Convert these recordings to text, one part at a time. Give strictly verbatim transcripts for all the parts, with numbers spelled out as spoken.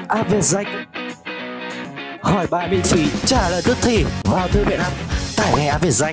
App Việt Danh. Hỏi bài miễn phí, trả lời tức thì. Vào thư viện app, tải ngay App Việt Danh.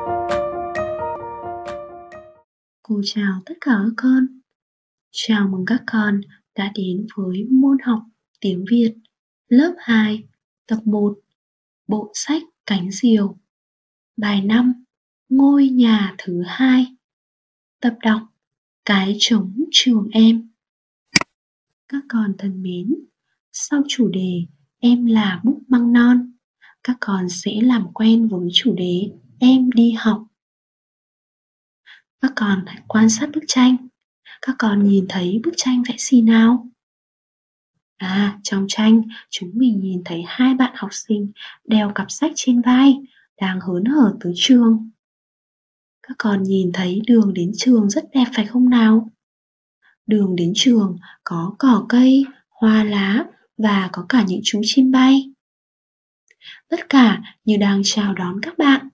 Cô chào tất cả các con. Chào mừng các con đã đến với môn học tiếng Việt lớp hai, tập một, bộ sách Cánh Diều. Bài năm, ngôi nhà thứ hai. Tập đọc Cái trống trường em. Các con thân mến, sau chủ đề Em là búp măng non, các con sẽ làm quen với chủ đề Em đi học. Các con hãy quan sát bức tranh. Các con nhìn thấy bức tranh vẽ gì nào? À, trong tranh, chúng mình nhìn thấy hai bạn học sinh đeo cặp sách trên vai, đang hớn hở tới trường. Các con nhìn thấy đường đến trường rất đẹp phải không nào? Đường đến trường có cỏ cây, hoa lá và có cả những chú chim bay. Tất cả như đang chào đón các bạn.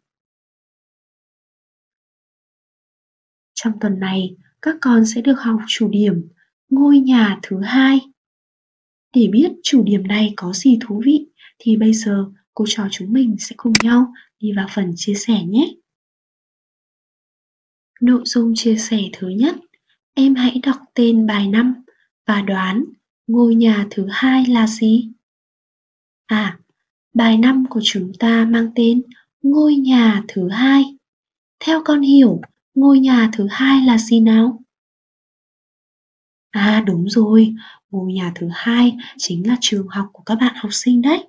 Trong tuần này, các con sẽ được học chủ điểm ngôi nhà thứ hai. Để biết chủ điểm này có gì thú vị thì bây giờ cô trò chúng mình sẽ cùng nhau đi vào phần chia sẻ nhé. Nội dung chia sẻ thứ nhất, em hãy đọc tên bài năm và đoán ngôi nhà thứ hai là gì? À, bài năm của chúng ta mang tên ngôi nhà thứ hai. Theo con hiểu, ngôi nhà thứ hai là gì nào? À đúng rồi, ngôi nhà thứ hai chính là trường học của các bạn học sinh đấy.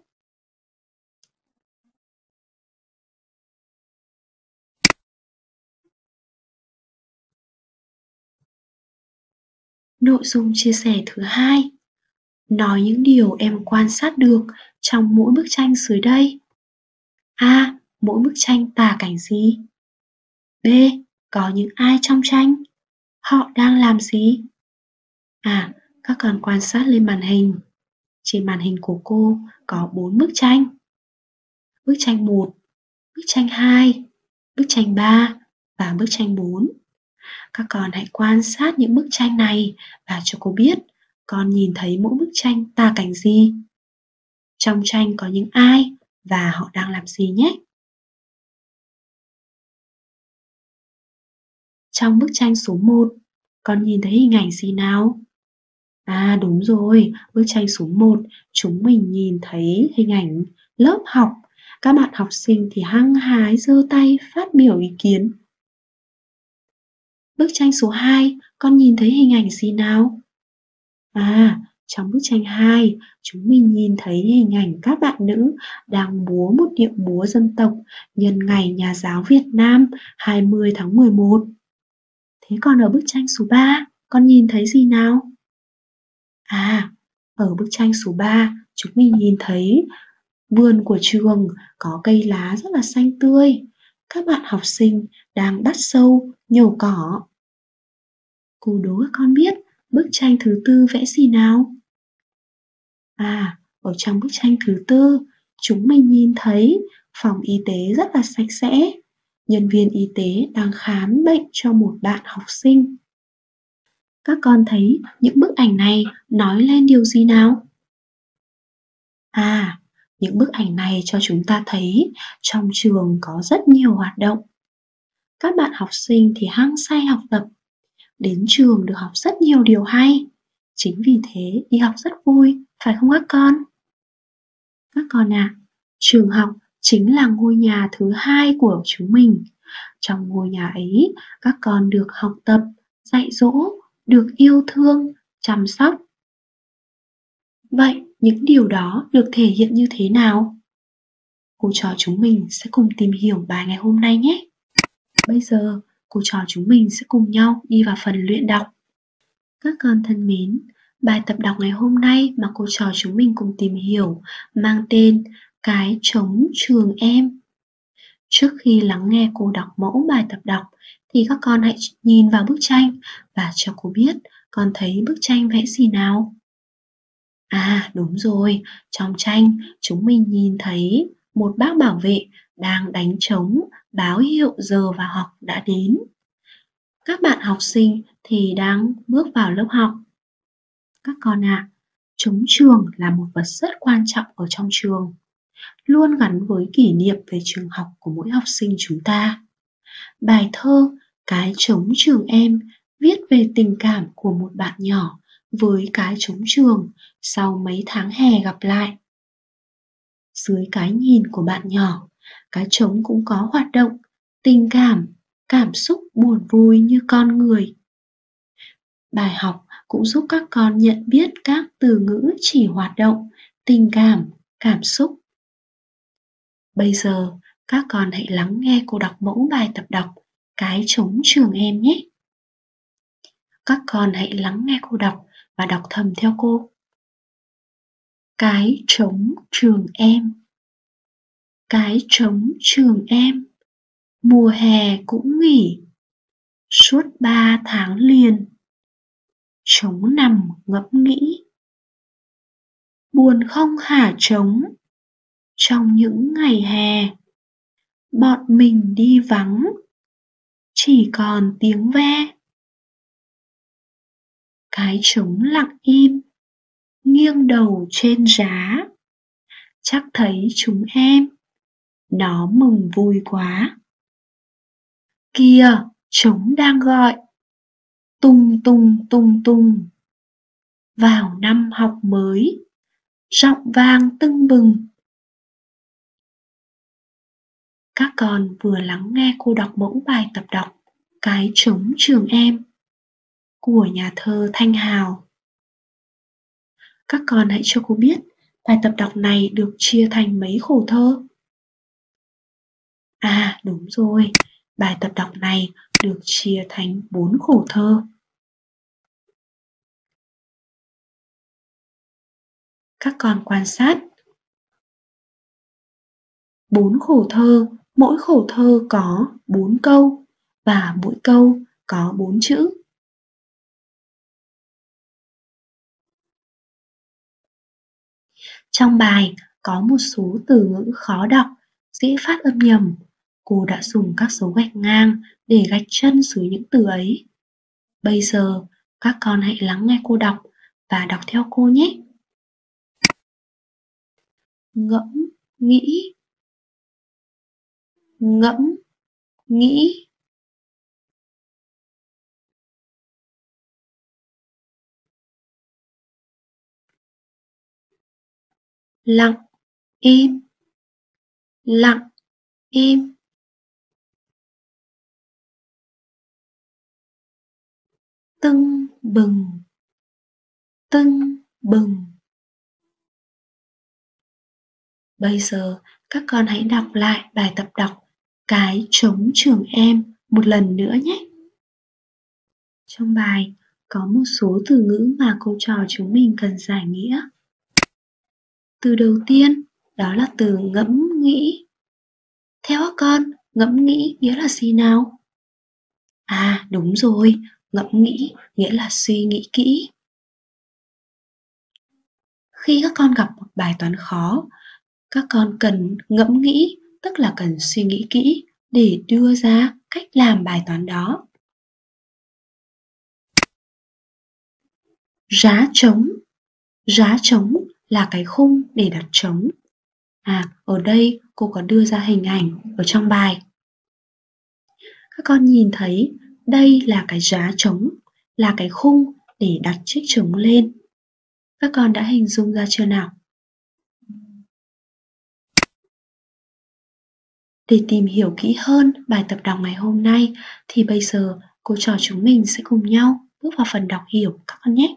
Nội dung chia sẻ thứ hai, nói những điều em quan sát được trong mỗi bức tranh dưới đây. A. Mỗi bức tranh tả cảnh gì? B. Có những ai trong tranh? Họ đang làm gì? À, các con quan sát lên màn hình. Trên màn hình của cô có bốn bức tranh. Bức tranh một, bức tranh hai, bức tranh ba và bức tranh bốn. Các con hãy quan sát những bức tranh này và cho cô biết con nhìn thấy mỗi bức tranh tả cảnh gì. Trong tranh có những ai và họ đang làm gì nhé. Trong bức tranh số một, con nhìn thấy hình ảnh gì nào? À đúng rồi, bức tranh số một, chúng mình nhìn thấy hình ảnh lớp học. Các bạn học sinh thì hăng hái giơ tay phát biểu ý kiến. Bức tranh số hai, con nhìn thấy hình ảnh gì nào? À, trong bức tranh hai, chúng mình nhìn thấy hình ảnh các bạn nữ đang múa một điệu múa dân tộc nhân ngày Nhà giáo Việt Nam hai mươi tháng mười một. Thế còn ở bức tranh số ba, con nhìn thấy gì nào? À, ở bức tranh số ba, chúng mình nhìn thấy vườn của trường có cây lá rất là xanh tươi. Các bạn học sinh đang bắt sâu, nhổ cỏ. Cô đố các con biết bức tranh thứ tư vẽ gì nào? À, ở trong bức tranh thứ tư, chúng mình nhìn thấy phòng y tế rất là sạch sẽ. Nhân viên y tế đang khám bệnh cho một bạn học sinh. Các con thấy những bức ảnh này nói lên điều gì nào? À, những bức ảnh này cho chúng ta thấy trong trường có rất nhiều hoạt động. Các bạn học sinh thì hăng say học tập. Đến trường được học rất nhiều điều hay. Chính vì thế đi học rất vui, phải không các con? Các con à, trường học chính là ngôi nhà thứ hai của chúng mình. Trong ngôi nhà ấy, các con được học tập, dạy dỗ, được yêu thương, chăm sóc. Vậy những điều đó được thể hiện như thế nào? Cô trò chúng mình sẽ cùng tìm hiểu bài ngày hôm nay nhé. Bây giờ, cô trò chúng mình sẽ cùng nhau đi vào phần luyện đọc. Các con thân mến, bài tập đọc ngày hôm nay mà cô trò chúng mình cùng tìm hiểu mang tên Cái trống trường em. Trước khi lắng nghe cô đọc mẫu bài tập đọc thì các con hãy nhìn vào bức tranh và cho cô biết con thấy bức tranh vẽ gì nào. À đúng rồi, trong tranh chúng mình nhìn thấy một bác bảo vệ đang đánh trống báo hiệu giờ vào học đã đến. Các bạn học sinh thì đang bước vào lớp học. Các con ạ, à, Trống trường là một vật rất quan trọng ở trong trường, luôn gắn với kỷ niệm về trường học của mỗi học sinh chúng ta. Bài thơ Cái trống trường em viết về tình cảm của một bạn nhỏ với cái trống trường sau mấy tháng hè gặp lại. Dưới cái nhìn của bạn nhỏ, cái trống cũng có hoạt động, tình cảm, cảm xúc buồn vui như con người. Bài học cũng giúp các con nhận biết các từ ngữ chỉ hoạt động, tình cảm, cảm xúc. Bây giờ, các con hãy lắng nghe cô đọc mẫu bài tập đọc Cái trống trường em nhé. Các con hãy lắng nghe cô đọc và đọc thầm theo cô. Cái trống trường em. Cái trống trường em, mùa hè cũng nghỉ, suốt ba tháng liền, trống nằm ngẫm nghĩ. Buồn không hả trống, trong những ngày hè, bọn mình đi vắng, chỉ còn tiếng ve. Cái trống lặng im, nghiêng đầu trên giá, chắc thấy chúng em, nó mừng vui quá. Kìa, trống đang gọi, tung tung tung tung. Vào năm học mới, giọng vang tưng bừng. Các con vừa lắng nghe cô đọc mẫu bài tập đọc Cái trống trường em của nhà thơ Thanh Hào. Các con hãy cho cô biết bài tập đọc này được chia thành mấy khổ thơ? À đúng rồi, bài tập đọc này được chia thành bốn khổ thơ. Các con quan sát. Bốn khổ thơ, mỗi khổ thơ có bốn câu và mỗi câu có bốn chữ. Trong bài có một số từ ngữ khó đọc, dễ phát âm nhầm. Cô đã dùng các dấu gạch ngang để gạch chân dưới những từ ấy. Bây giờ, các con hãy lắng nghe cô đọc và đọc theo cô nhé. Ngẫm nghĩ, ngẫm nghĩ. Lặng im, lặng im. Tưng bừng, tưng bừng. Bây giờ các con hãy đọc lại bài tập đọc Cái trống trường em một lần nữa nhé. Trong bài có một số từ ngữ mà cô trò chúng mình cần giải nghĩa. Từ đầu tiên đó là từ ngẫm nghĩ. Theo các con, ngẫm nghĩ nghĩa là gì nào? À đúng rồi, ngẫm nghĩ nghĩa là suy nghĩ kỹ. Khi các con gặp một bài toán khó, các con cần ngẫm nghĩ, tức là cần suy nghĩ kỹ để đưa ra cách làm bài toán đó. Giá trống. Giá trống là cái khung để đặt trống. À, ở đây cô có đưa ra hình ảnh ở trong bài. Các con nhìn thấy đây là cái giá trống, là cái khung để đặt chiếc trống lên. Các con đã hình dung ra chưa nào? Để tìm hiểu kỹ hơn bài tập đọc ngày hôm nay thì bây giờ cô trò chúng mình sẽ cùng nhau bước vào phần đọc hiểu các con nhé.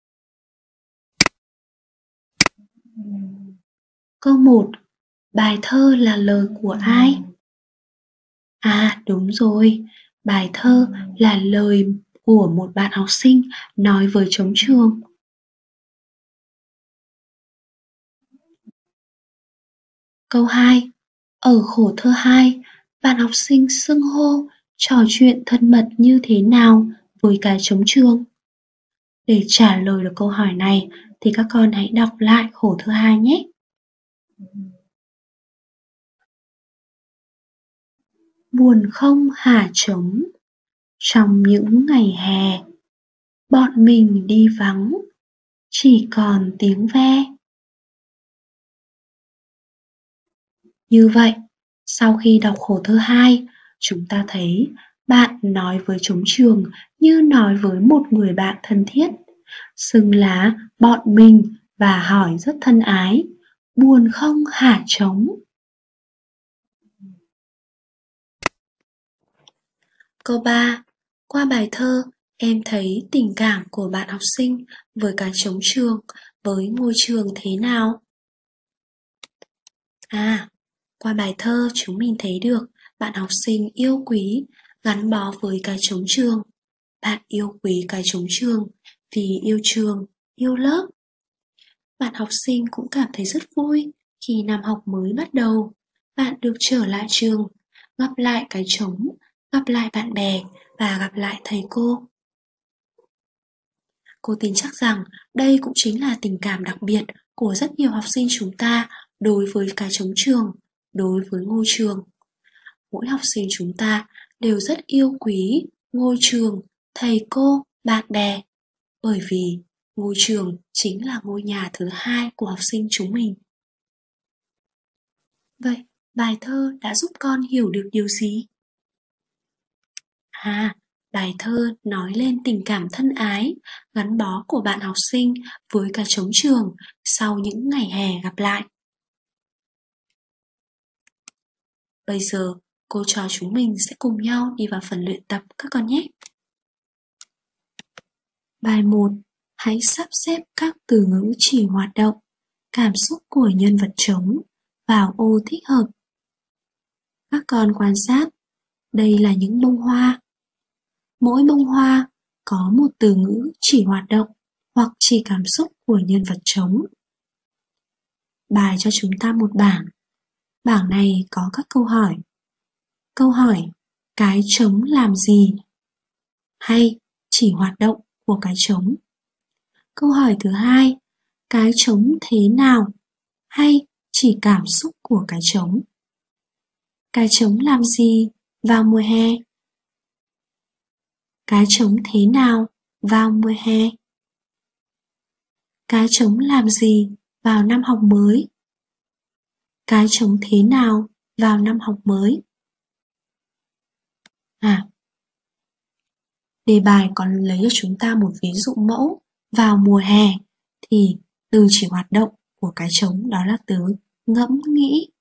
Câu một. Bài thơ là lời của ai? À đúng rồi, bài thơ là lời của một bạn học sinh nói với trống trường. Câu hai. Ở khổ thơ hai, bạn học sinh xưng hô, trò chuyện thân mật như thế nào với cái trống trường? Để trả lời được câu hỏi này thì các con hãy đọc lại khổ thơ hai nhé. Buồn không hả trống, trong những ngày hè, bọn mình đi vắng, chỉ còn tiếng ve. Như vậy, sau khi đọc khổ thơ hai, chúng ta thấy bạn nói với trống trường như nói với một người bạn thân thiết, xưng là bọn mình và hỏi rất thân ái, buồn không hả trống? Câu ba. Qua bài thơ, em thấy tình cảm của bạn học sinh với cái trống trường, với ngôi trường thế nào? À, qua bài thơ chúng mình thấy được bạn học sinh yêu quý, gắn bó với cái trống trường. Bạn yêu quý cái trống trường vì yêu trường, yêu lớp. Bạn học sinh cũng cảm thấy rất vui khi năm học mới bắt đầu. Bạn được trở lại trường, gặp lại cái trống, gặp lại bạn bè và gặp lại thầy cô. Cô tin chắc rằng đây cũng chính là tình cảm đặc biệt của rất nhiều học sinh chúng ta đối với cái trống trường, đối với ngôi trường. Mỗi học sinh chúng ta đều rất yêu quý ngôi trường, thầy cô, bạn bè, bởi vì ngôi trường chính là ngôi nhà thứ hai của học sinh chúng mình. Vậy, bài thơ đã giúp con hiểu được điều gì? À, bài thơ nói lên tình cảm thân ái, gắn bó của bạn học sinh với cả trống trường sau những ngày hè gặp lại. Bây giờ, cô trò chúng mình sẽ cùng nhau đi vào phần luyện tập các con nhé. Bài một. Hãy sắp xếp các từ ngữ chỉ hoạt động, cảm xúc của nhân vật trống vào ô thích hợp. Các con quan sát, đây là những bông hoa. Mỗi bông hoa có một từ ngữ chỉ hoạt động hoặc chỉ cảm xúc của nhân vật trống. Bài cho chúng ta một bảng. Bảng này có các câu hỏi. Câu hỏi, cái trống làm gì? Hay chỉ hoạt động của cái trống. Câu hỏi thứ hai, cái trống thế nào? Hay chỉ cảm xúc của cái trống. Cái trống làm gì vào mùa hè? Cái trống thế nào vào mùa hè? Cái trống làm gì vào năm học mới? Cái trống thế nào vào năm học mới? À, đề bài còn lấy cho chúng ta một ví dụ mẫu vào mùa hè thì từ chỉ hoạt động của cái trống đó là từ ngẫm nghĩ.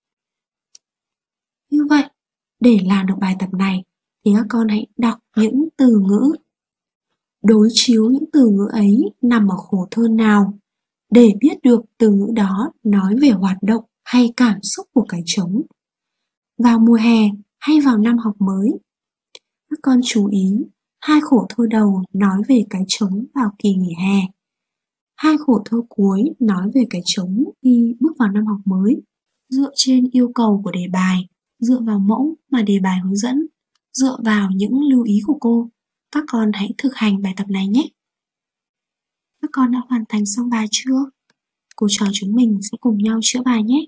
Như vậy, để làm được bài tập này thì các con hãy đọc những từ ngữ, đối chiếu những từ ngữ ấy nằm ở khổ thơ nào để biết được từ ngữ đó nói về hoạt động hay cảm xúc của cái trống. Vào mùa hè hay vào năm học mới. Các con chú ý, hai khổ thơ đầu nói về cái trống vào kỳ nghỉ hè. Hai khổ thơ cuối nói về cái trống khi bước vào năm học mới. Dựa trên yêu cầu của đề bài, dựa vào mẫu mà đề bài hướng dẫn, dựa vào những lưu ý của cô, các con hãy thực hành bài tập này nhé. Các con đã hoàn thành xong bài chưa? Cô trò chúng mình sẽ cùng nhau chữa bài nhé.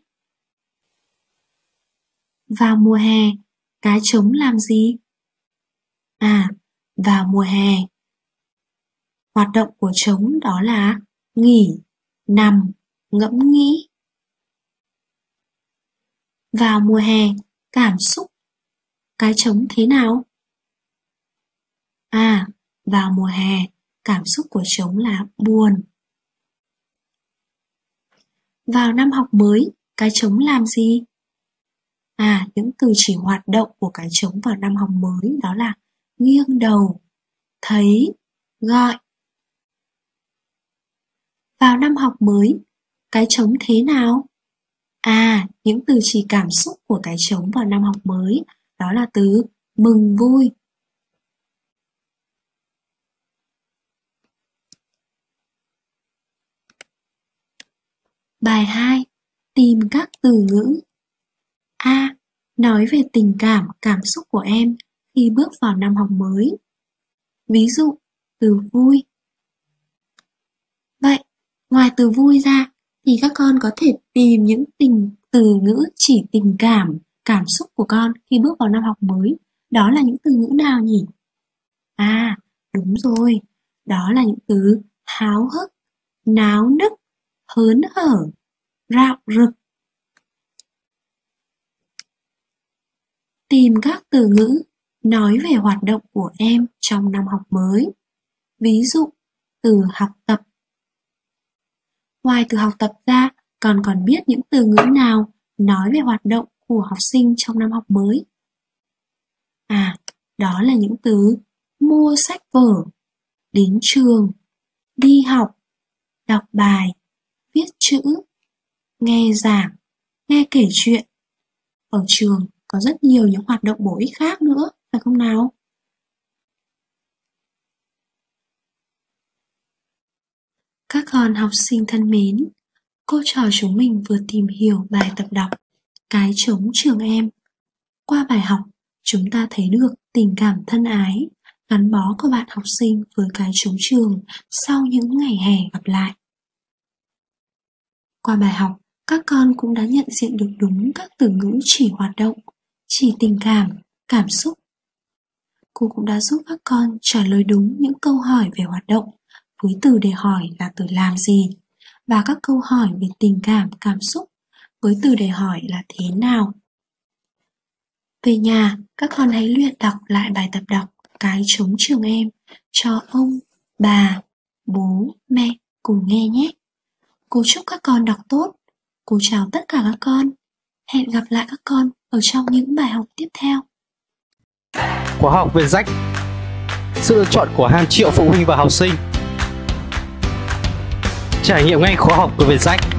Vào mùa hè, cái trống làm gì? À, vào mùa hè, hoạt động của trống đó là nghỉ, nằm, ngẫm nghĩ. Vào mùa hè, cảm xúc, cái trống thế nào? À, vào mùa hè, cảm xúc của trống là buồn. Vào năm học mới, cái trống làm gì? À, những từ chỉ hoạt động của cái trống vào năm học mới đó là nghiêng đầu, thấy, gọi. Vào năm học mới, cái trống thế nào? À, những từ chỉ cảm xúc của cái trống vào năm học mới đó là từ mừng vui. Bài hai. Tìm các từ ngữ. A. Nói về tình cảm, cảm xúc của em khi bước vào năm học mới. Ví dụ, từ vui. Vậy, ngoài từ vui ra thì các con có thể tìm những tình từ ngữ chỉ tình cảm, cảm xúc của con khi bước vào năm học mới. Đó là những từ ngữ nào nhỉ? À, đúng rồi, đó là những từ háo hức, náo nức, hớn hở, rạo rực. Tìm các từ ngữ nói về hoạt động của em trong năm học mới. Ví dụ, từ học tập. Ngoài từ học tập ra, con còn biết những từ ngữ nào nói về hoạt động của học sinh trong năm học mới? À, đó là những từ mua sách vở, đến trường, đi học, đọc bài, viết chữ, nghe giảng, nghe kể chuyện. Ở trường có rất nhiều những hoạt động bổ ích khác nữa, phải không nào? Các con học sinh thân mến, cô trò chúng mình vừa tìm hiểu bài tập đọc Cái trống trường em. Qua bài học, chúng ta thấy được tình cảm thân ái, gắn bó của bạn học sinh với cái trống trường sau những ngày hè gặp lại. Qua bài học, các con cũng đã nhận diện được đúng các từ ngữ chỉ hoạt động, chỉ tình cảm, cảm xúc. Cô cũng đã giúp các con trả lời đúng những câu hỏi về hoạt động với từ để hỏi là từ làm gì, và các câu hỏi về tình cảm, cảm xúc với từ để hỏi là thế nào. Về nhà, các con hãy luyện đọc lại bài tập đọc Cái trống trường em cho ông, bà, bố, mẹ cùng nghe nhé. Cô chúc các con đọc tốt. Cô chào tất cả các con. Hẹn gặp lại các con ở trong những bài học tiếp theo. Khóa học về rách, sự lựa chọn của hàng triệu phụ huynh và học sinh. Trải nghiệm ngay khóa học của Vietjet.